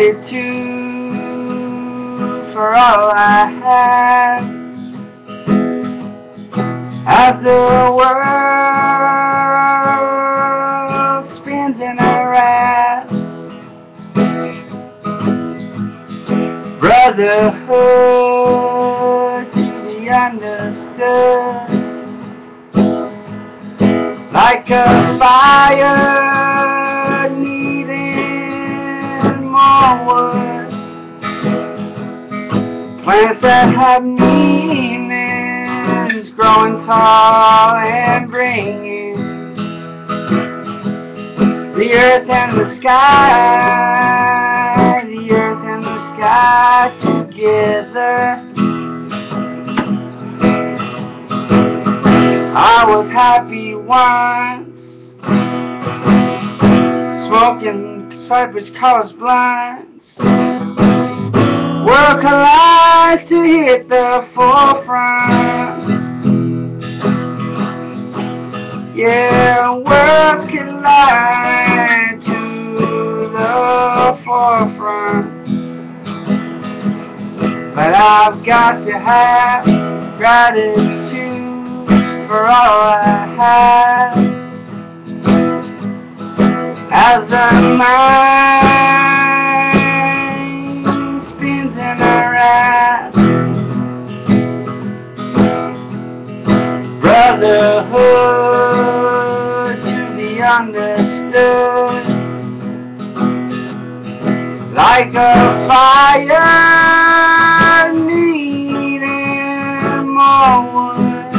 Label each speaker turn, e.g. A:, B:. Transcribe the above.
A: gratitude for all I have. As the world spins in a wrath, brotherhood to be understood, like a fire needing more wood. Plants that have meanings growing tall and bringing the earth and the sky, the earth and the sky together. I was happy once, smoking cypress colors blinds. World collides to hit the forefront. Yeah, worlds collide to the forefront. But I've got to have gratitude for all I have. As the mind spins in a wrath, brotherhood to be understood, like a fire needing more wood.